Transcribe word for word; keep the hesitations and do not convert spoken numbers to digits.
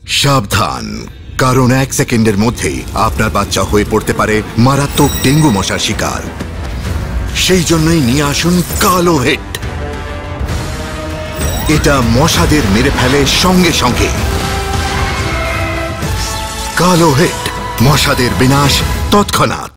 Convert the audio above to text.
সাবধান, কারণ এক সেকেন্ডের মধ্যেই আপনার বাচ্চা হয়ে পড়তে পারে মারাত্মক ডেঙ্গু মশার শিকার। সেই জন্যই নিয়ে আসুন কালো হিট। এটা মশাদের মেরে ফেলে সঙ্গে সঙ্গে। কালো হিট, মশাদের বিনাশ তৎক্ষণাৎ।